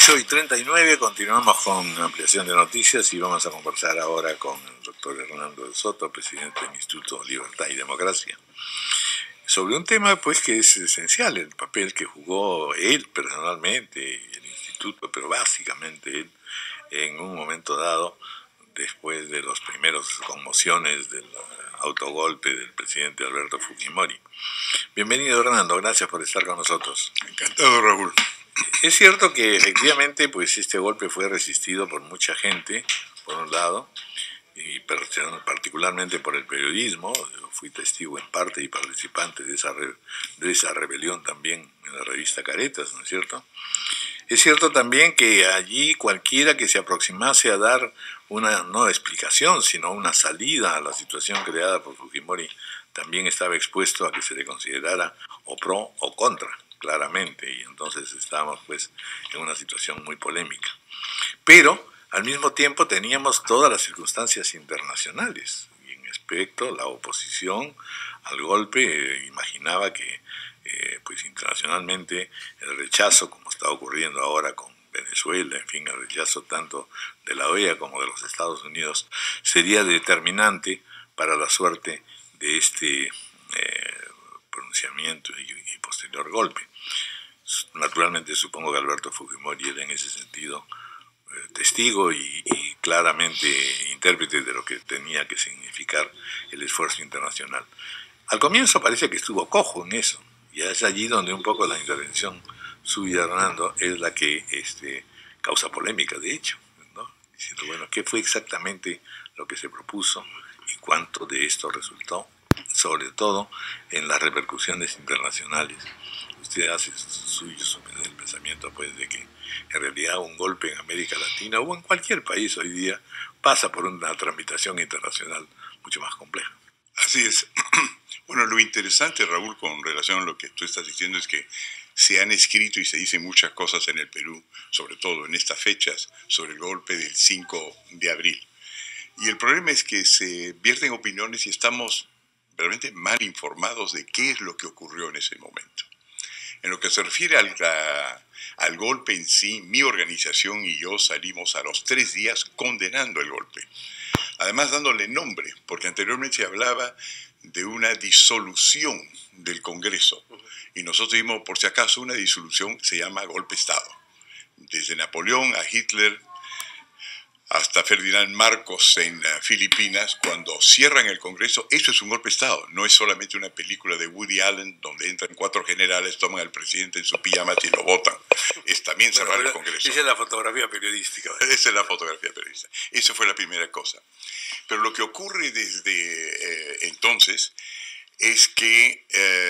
8:39, continuamos con ampliación de noticias y vamos a conversar ahora con el doctor Hernando de Soto, presidente del Instituto Libertad y Democracia, sobre un tema pues que es esencial, el papel que jugó él personalmente y el instituto, pero básicamente él en un momento dado, después de las primeras conmociones del autogolpe del presidente Alberto Fujimori. Bienvenido, Hernando, gracias por estar con nosotros. Encantado, Raúl. Es cierto que efectivamente pues este golpe fue resistido por mucha gente, por un lado, y particularmente por el periodismo. Yo fui testigo en parte y participante de esa rebelión también en la revista Caretas, ¿no es cierto? Es cierto también que allí cualquiera que se aproximase a dar una no explicación, sino una salida a la situación creada por Fujimori también estaba expuesto a que se le considerara o pro o contra, claramente, y entonces estábamos pues en una situación muy polémica. Pero al mismo tiempo teníamos todas las circunstancias internacionales, y en efecto la oposición al golpe imaginaba que pues internacionalmente el rechazo, como está ocurriendo ahora con Venezuela, en fin, el rechazo tanto de la OEA como de los Estados Unidos, sería determinante para la suerte de este pronunciamiento y posterior golpe. Naturalmente supongo que Alberto Fujimori era en ese sentido testigo y claramente intérprete de lo que tenía que significar el esfuerzo internacional. Al comienzo parece que estuvo cojo en eso, y es allí donde un poco la intervención suya, Hernando, es la que causa polémica, de hecho, ¿no? Diciendo, bueno, ¿qué fue exactamente lo que se propuso y cuánto de esto resultó? Sobre todo en las repercusiones internacionales. Usted hace suyo el pensamiento pues de que en realidad un golpe en América Latina o en cualquier país hoy día pasa por una tramitación internacional mucho más compleja. Así es. Bueno, lo interesante, Raúl, con relación a lo que tú estás diciendo es que se han escrito y se dicen muchas cosas en el Perú, sobre todo en estas fechas, sobre el golpe del 5 de abril. Y el problema es que se vierten opiniones y estamos realmente mal informados de qué es lo que ocurrió en ese momento. En lo que se refiere al golpe en sí, mi organización y yo salimos a los 3 días condenando el golpe. Además dándole nombre, porque anteriormente se hablaba de una disolución del Congreso. Y nosotros dimos, por si acaso, una disolución se llama golpe de Estado. Desde Napoleón a Hitler, hasta Ferdinand Marcos en Filipinas, cuando cierran el Congreso, eso es un golpe de Estado. No es solamente una película de Woody Allen donde entran 4 generales, toman al presidente en su pijama y lo botan. Es también cerrar el Congreso. Esa es la fotografía periodística. Esa es la fotografía periodística. Esa fue la primera cosa. Pero lo que ocurre desde entonces es que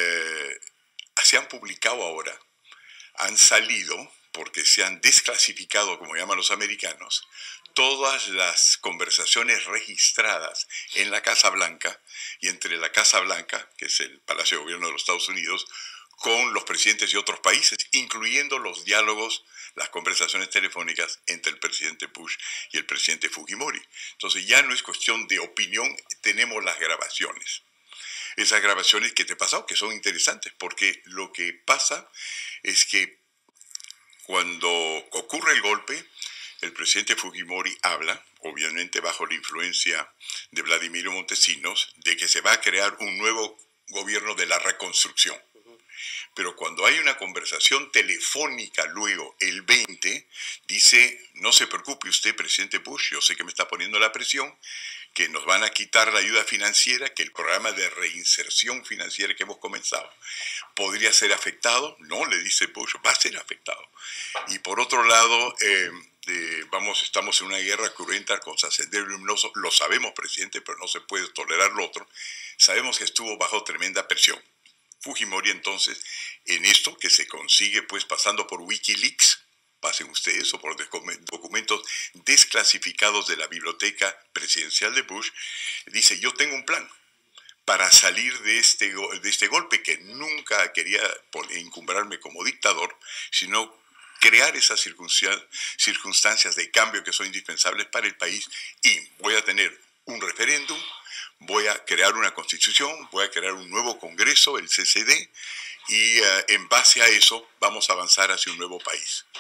se han publicado ahora, han salido, porque se han desclasificado, como llaman los americanos, todas las conversaciones registradas en la Casa Blanca y entre la Casa Blanca, que es el Palacio de Gobierno de los Estados Unidos, con los presidentes de otros países, incluyendo los diálogos, las conversaciones telefónicas entre el presidente Bush y el presidente Fujimori. Entonces ya no es cuestión de opinión, tenemos las grabaciones. Esas grabaciones que te he pasado, que son interesantes, porque lo que pasa es que cuando ocurre el golpe, el presidente Fujimori habla, obviamente bajo la influencia de Vladimiro Montesinos, de que se va a crear un nuevo gobierno de la reconstrucción. Pero cuando hay una conversación telefónica luego, el 20, dice, no se preocupe usted, presidente Bush, yo sé que me está poniendo la presión, que nos van a quitar la ayuda financiera, que el programa de reinserción financiera que hemos comenzado podría ser afectado. No, le dice Bush, va a ser afectado. Y por otro lado, estamos en una guerra cruenta con Sendero Luminoso. Lo sabemos, presidente, pero no se puede tolerar lo otro. Sabemos que estuvo bajo tremenda presión. Fujimori entonces, en esto que se consigue pues pasando por Wikileaks, pasen ustedes, o por documentos desclasificados de la biblioteca presidencial de Bush, dice, yo tengo un plan para salir de este golpe, que nunca quería encumbrarme como dictador, sino crear esas circunstancias de cambio que son indispensables para el país, y voy a tener un referéndum, voy a crear una constitución, voy a crear un nuevo congreso, el CCD, y en base a eso vamos a avanzar hacia un nuevo país.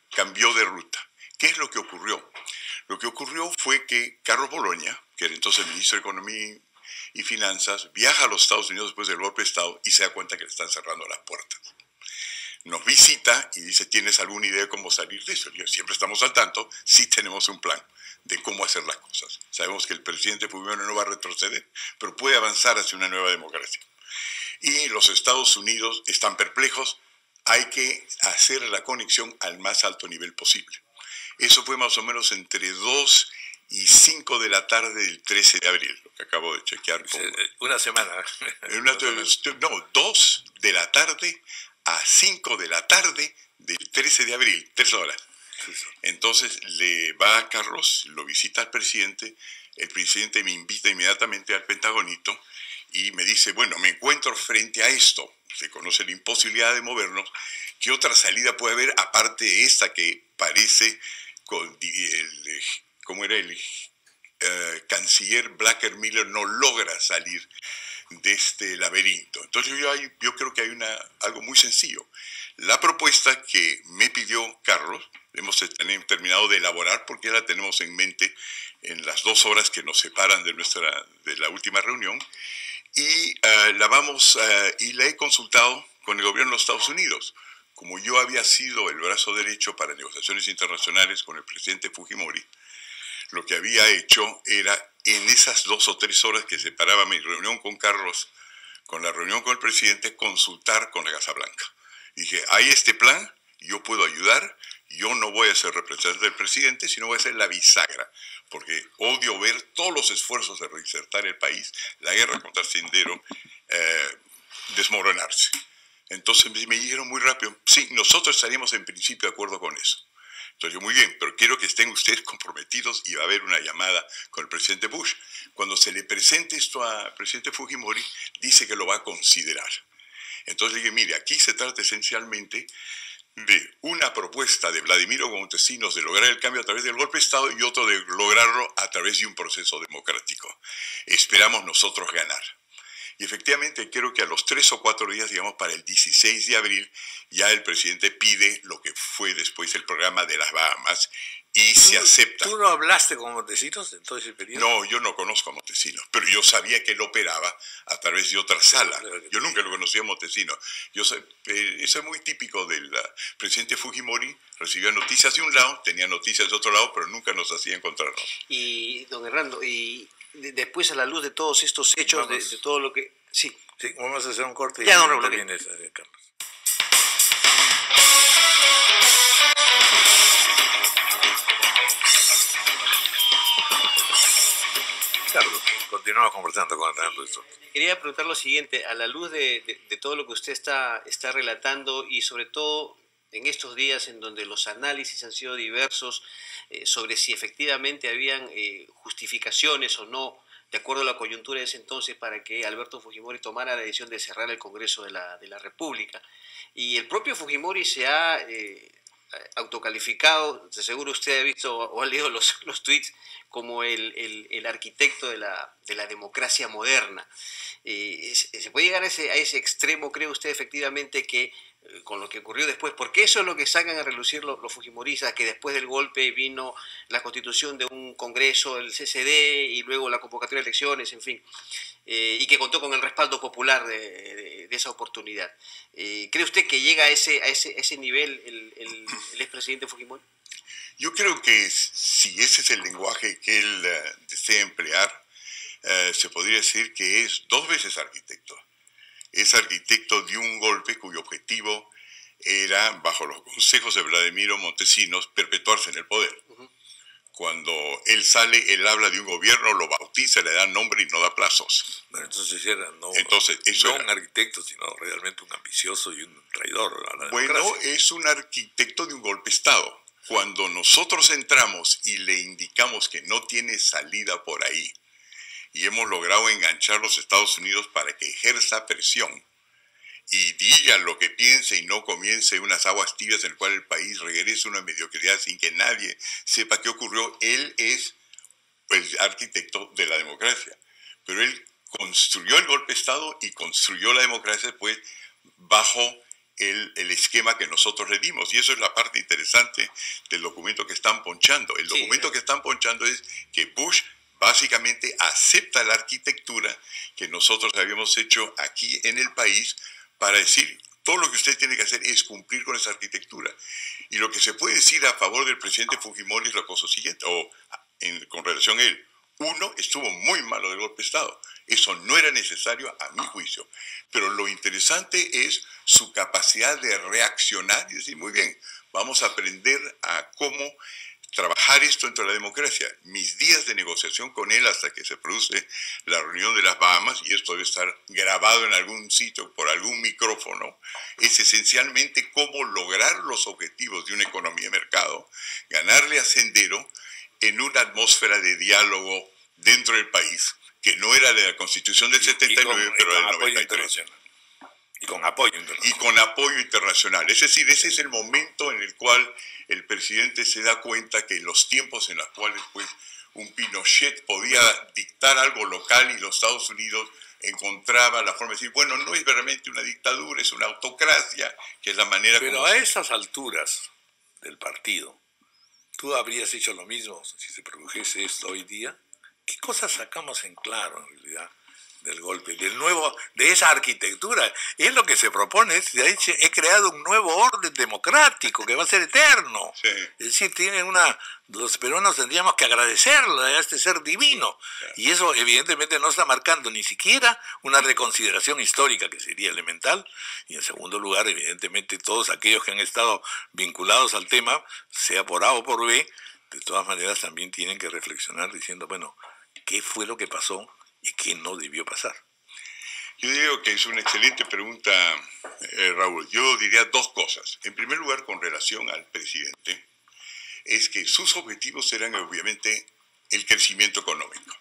cambió de ruta. ¿Qué es lo que ocurrió? Lo que ocurrió fue que Carlos Boloña, que era entonces ministro de Economía y Finanzas, viaja a los Estados Unidos después del golpe de Estado y se da cuenta que le están cerrando las puertas. Nos visita y dice, ¿tienes alguna idea de cómo salir de eso? Y yo, siempre estamos al tanto, sí tenemos un plan de cómo hacer las cosas. Sabemos que el presidente Fujimori no va a retroceder, pero puede avanzar hacia una nueva democracia. Y los Estados Unidos están perplejos, hay que hacer la conexión al más alto nivel posible. Eso fue más o menos entre 2 y 5 de la tarde del 13 de abril, lo que acabo de chequear. Una semana. No, 2 de la tarde a 5 de la tarde del 13 de abril, 3 horas. Entonces le va a Carlos, lo visita al presidente, el presidente me invita inmediatamente al Pentagonito y me dice, bueno, me encuentro frente a esto, se conoce la imposibilidad de movernos, ¿qué otra salida puede haber aparte de esta que parece como era el canciller Blacker Miller no logra salir de este laberinto? Entonces yo creo que hay algo muy sencillo. La propuesta que me pidió Carlos, hemos terminado de elaborar porque ya la tenemos en mente en las 2 horas que nos separan de la última reunión, y la he consultado con el gobierno de los Estados Unidos. Como yo había sido el brazo derecho para negociaciones internacionales con el presidente Fujimori, lo que había hecho era, en esas 2 o 3 horas que separaba mi reunión con Carlos, con la reunión con el presidente, consultar con la Casa Blanca. Dije, hay este plan, yo puedo ayudar, yo no voy a ser representante del presidente, sino voy a ser la bisagra, porque odio ver todos los esfuerzos de reinsertar el país, la guerra contra Sendero, desmoronarse. Entonces me dijeron muy rápido, sí, nosotros estaríamos en principio de acuerdo con eso. Entonces yo, muy bien, pero quiero que estén ustedes comprometidos y va a haber una llamada con el presidente Bush. Cuando se le presente esto al presidente Fujimori, dice que lo va a considerar. Entonces le dije, mire, aquí se trata esencialmente de una propuesta de Vladimiro Montesinos de lograr el cambio a través del golpe de Estado y otro de lograrlo a través de un proceso democrático. Esperamos nosotros ganar. Y efectivamente creo que a los 3 o 4 días, digamos para el 16 de abril, ya el presidente pide lo que fue después el programa de las Bahamas y se acepta. ¿Tú no hablaste con Montesinos en todo ese periodo? No, yo no conozco a Montesinos, pero yo sabía que él operaba a través de otra sala. Yo nunca lo conocía a Montesinos. Eso es muy típico del presidente Fujimori, recibía noticias de un lado, tenía noticias de otro lado, pero nunca nos hacía encontrarnos. Y, don Hernando, después a la luz de todos estos hechos, de todo lo que... Sí, vamos a hacer un corte ya, y don Raúl, vienes, Carlos. Carlos, continuamos conversando con Hernando. Quería preguntar lo siguiente, a la luz de todo lo que usted está relatando y sobre todo en estos días en donde los análisis han sido diversos sobre si efectivamente habían justificaciones o no, de acuerdo a la coyuntura de ese entonces, para que Alberto Fujimori tomara la decisión de cerrar el Congreso de la República. Y el propio Fujimori se ha autocalificado, de seguro usted ha visto o ha leído los tweets, como el arquitecto de la democracia moderna. ¿Se puede llegar a ese extremo, cree usted efectivamente, que con lo que ocurrió después? Porque eso es lo que sacan a relucir los fujimoristas, que después del golpe vino la constitución de un congreso, el CCD, y luego la convocatoria de elecciones, en fin, y que contó con el respaldo popular de esa oportunidad. ¿Cree usted que llega a ese nivel el expresidente Fujimori? Yo creo que si ese es el lenguaje que él desea emplear, se podría decir que es 2 veces arquitecto. Es arquitecto de un golpe cuyo objetivo era, bajo los consejos de Vladimiro Montesinos, perpetuarse en el poder. Uh-huh. Cuando él sale, él habla de un gobierno, lo bautiza, le da nombre y no da plazos. Bueno, entonces era no un arquitecto, sino realmente un ambicioso y un traidor a la democracia. Bueno, es un arquitecto de un golpe de Estado. Cuando nosotros entramos y le indicamos que no tiene salida por ahí, y hemos logrado enganchar a los Estados Unidos para que ejerza presión y diga lo que piense y no comience unas aguas tibias en las cuales el país regrese a una mediocridad sin que nadie sepa qué ocurrió. Él es el arquitecto de la democracia, pero él construyó el golpe de Estado y construyó la democracia pues bajo el esquema que nosotros le dimos. Y eso es la parte interesante del documento que están ponchando. El documento que están ponchando es que Bush básicamente acepta la arquitectura que nosotros habíamos hecho aquí en el país para decir, todo lo que usted tiene que hacer es cumplir con esa arquitectura. Y lo que se puede decir a favor del presidente Fujimori es la cosa siguiente, con relación a él. Uno, estuvo muy malo del golpe de Estado. Eso no era necesario a mi juicio. Pero lo interesante es su capacidad de reaccionar y decir, muy bien, vamos a aprender a cómo trabajar esto dentro de la democracia. Mis días de negociación con él hasta que se produce la reunión de las Bahamas, y esto debe estar grabado en algún sitio por algún micrófono, es esencialmente cómo lograr los objetivos de una economía de mercado, ganarle a Sendero en una atmósfera de diálogo dentro del país, que no era de la Constitución del 79, pero del 93. Y con apoyo internacional. Y con apoyo internacional. Es decir, ese es el momento en el cual el presidente se da cuenta que en los tiempos en los cuales pues, un Pinochet podía dictar algo local y los Estados Unidos encontraba la forma de decir, bueno, no es realmente una dictadura, es una autocracia, que es la manera Pero como... a esas alturas del partido, ¿tú habrías hecho lo mismo si se produjese esto hoy día? ¿Qué cosas sacamos en claro, en realidad, del golpe, de esa arquitectura? Y es lo que se propone, he creado un nuevo orden democrático que va a ser eterno. Sí. Es decir, los peruanos tendríamos que agradecerle a este ser divino. Y eso evidentemente no está marcando ni siquiera una reconsideración histórica, que sería elemental. Y en segundo lugar, evidentemente, todos aquellos que han estado vinculados al tema, sea por A o por B, de todas maneras también tienen que reflexionar diciendo, bueno, ¿qué fue lo que pasó y qué no debió pasar? Yo digo que es una excelente pregunta, Raúl. Yo diría dos cosas. En primer lugar, con relación al presidente, es que sus objetivos eran obviamente el crecimiento económico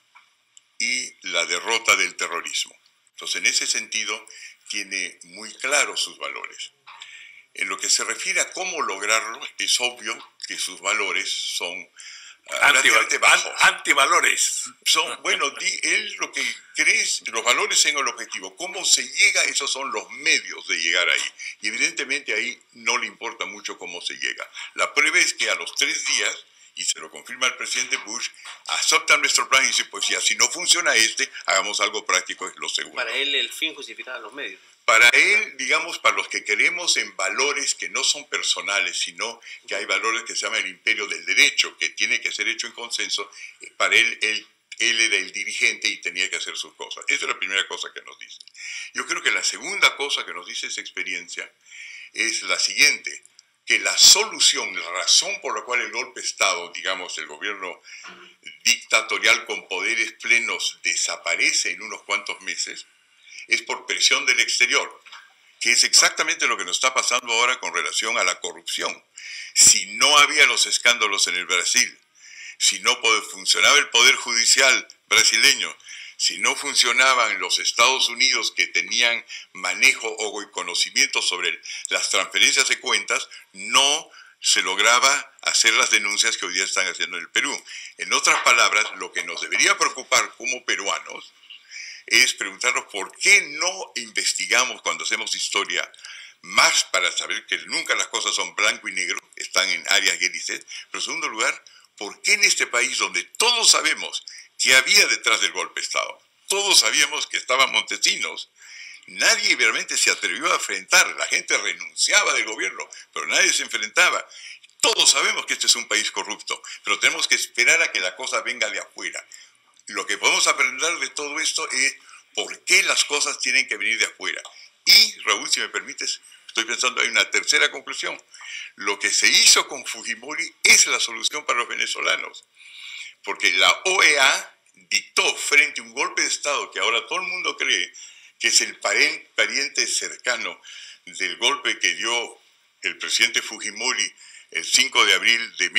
y la derrota del terrorismo. Entonces, en ese sentido, tiene muy claros sus valores. En lo que se refiere a cómo lograrlo, es obvio que sus valores son antivalores. Bueno, él lo que cree es los valores en el objetivo. ¿Cómo se llega? Esos son los medios de llegar ahí. Y evidentemente ahí no le importa mucho cómo se llega. La prueba es que a los 3 días, y se lo confirma el presidente Bush, aceptan nuestro plan y dice, pues ya, si no funciona hagamos algo práctico, es lo segundo. Para él el fin justificaba los medios. Para él, digamos, para los que creemos en valores que no son personales, sino que hay valores que se llaman el imperio del derecho, que tiene que ser hecho en consenso, para él era el dirigente y tenía que hacer sus cosas. Esa es la primera cosa que nos dice. Yo creo que la segunda cosa que nos dice esa experiencia es la siguiente, que la solución, la razón por la cual el golpe de Estado, digamos, el gobierno dictatorial con poderes plenos desaparece en unos cuantos meses, es por presión del exterior, que es exactamente lo que nos está pasando ahora con relación a la corrupción. Si no había los escándalos en el Brasil, si no funcionaba el poder judicial brasileño, si no funcionaban los Estados Unidos que tenían manejo o conocimiento sobre las transferencias de cuentas, no se lograba hacer las denuncias que hoy día están haciendo en el Perú. En otras palabras, lo que nos debería preocupar como peruanos es preguntarnos por qué no investigamos cuando hacemos historia más para saber que nunca las cosas son blanco y negro, están en áreas grises, pero en segundo lugar, ¿por qué en este país donde todos sabemos que había detrás del golpe de Estado, todos sabíamos que estaban Montesinos, nadie realmente se atrevió a enfrentar, la gente renunciaba del gobierno, pero nadie se enfrentaba? Todos sabemos que este es un país corrupto, pero tenemos que esperar a que la cosa venga de afuera. Lo que podemos aprender de todo esto es por qué las cosas tienen que venir de afuera. Y, Raúl, si me permites, estoy pensando, hay una tercera conclusión. Lo que se hizo con Fujimori es la solución para los venezolanos. Porque la OEA dictó frente a un golpe de Estado que ahora todo el mundo cree que es el pariente cercano del golpe que dio el presidente Fujimori el 5 de abril de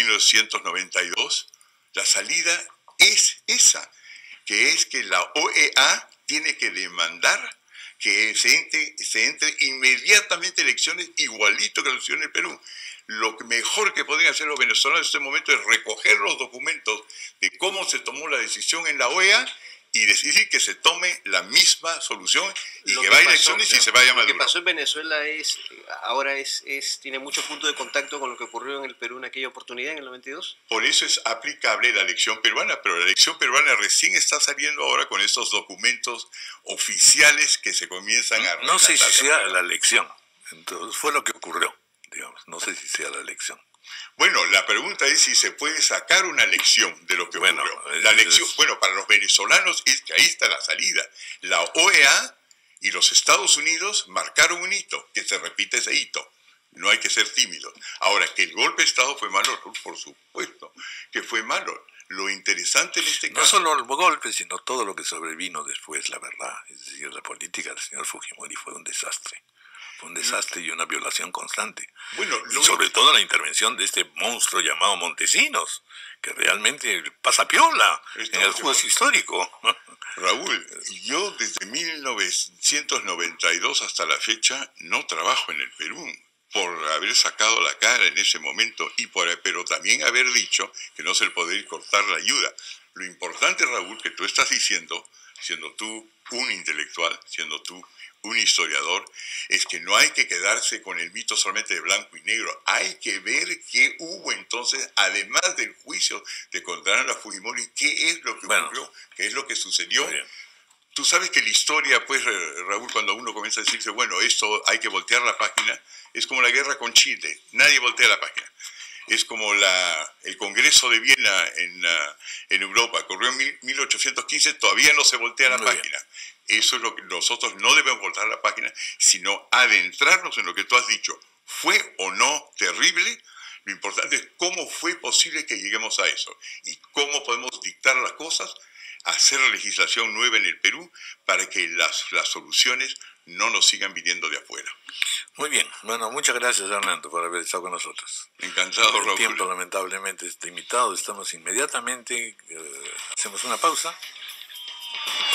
1992, la salida es esa, que es que la OEA tiene que demandar que se entre inmediatamente elecciones igualito que la elección en el Perú. Lo mejor que pueden hacer los venezolanos en este momento es recoger los documentos de cómo se tomó la decisión en la OEA y decidir que se tome la misma solución y Lo que que vaya a pasó- elecciones y se vaya a Lo que Maduro. pasó en Venezuela ahora tiene mucho punto de contacto con lo que ocurrió en el Perú en aquella oportunidad, en el 92. Por eso es aplicable la elección peruana, pero la elección peruana recién está saliendo ahora con estos documentos oficiales que se comienzan a No sé si relatar. sea la elección. Entonces fue lo que ocurrió, digamos. No sé si sea la elección. Bueno, la pregunta es si se puede sacar una lección de lo que Bueno, ocurrió. La lección, bueno, para los venezolanos es que ahí está la salida. La OEA y los Estados Unidos marcaron un hito, que se repite ese hito. No hay que ser tímidos. Ahora, que el golpe de Estado fue malo, por supuesto que fue malo. Lo interesante en este No caso... solo el golpe, sino todo lo que sobrevino después, la verdad. Es decir, la política del señor Fujimori fue un desastre. Fue un desastre y una violación constante. Bueno, Y sobre todo la intervención de este monstruo llamado Montesinos, que realmente pasa piola en el juez histórico. Raúl, yo desde 1992 hasta la fecha no trabajo en el Perú por haber sacado la cara en ese momento pero también haber dicho que no se le podía cortar la ayuda. Lo importante, Raúl, que tú estás diciendo, siendo tú un intelectual, siendo tú un historiador, es que no hay que quedarse con el mito solamente de blanco y negro. Hay que ver qué hubo entonces, además del juicio de condenar a Fujimori, qué es lo que ocurrió, qué es lo que sucedió. Tú sabes que la historia, pues, Raúl, cuando uno comienza a decirse, bueno, esto hay que voltear la página, es como la guerra con Chile, nadie voltea la página. Es como el Congreso de Viena en Europa, ocurrió en 1815, todavía no se voltea la página. Eso es lo que nosotros no debemos voltear la página, sino adentrarnos en lo que tú has dicho. ¿Fue o no terrible? Lo importante es cómo fue posible que lleguemos a eso y cómo podemos dictar las cosas, hacer legislación nueva en el Perú para que las soluciones no nos sigan viniendo de afuera. Muy bien. Bueno, muchas gracias, Hernando, por haber estado con nosotros. Encantado, Raúl. El tiempo lamentablemente está limitado. Estamos inmediatamente, hacemos una pausa.